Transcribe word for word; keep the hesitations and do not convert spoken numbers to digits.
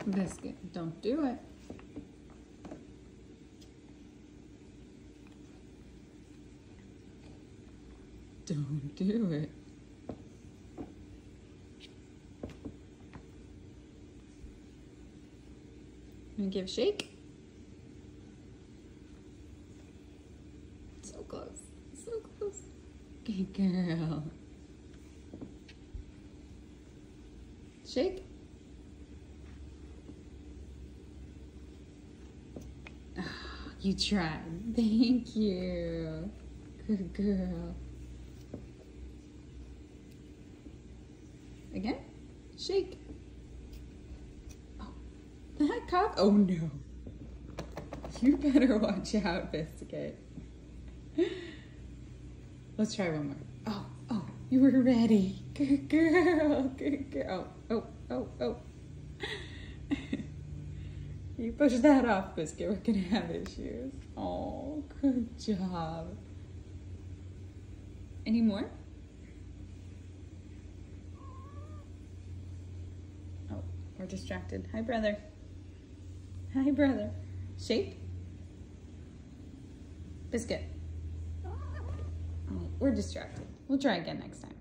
Biscuit, don't do it. Don't do it. And give shake. So close, so close. Good girl. Shake. Oh, you tried. Thank you. Good girl. Again. Shake. Oh, that cough. Oh no. You better watch out, Biskit. Let's try one more. Oh, oh, you were ready. Good girl. Good girl. Oh, oh, oh. You push that off, Biskit. We're gonna have issues. Oh, good job. Any more? Oh, we're distracted. Hi, brother. Hi, brother. Shake. Biskit. Oh, we're distracted. We'll try again next time.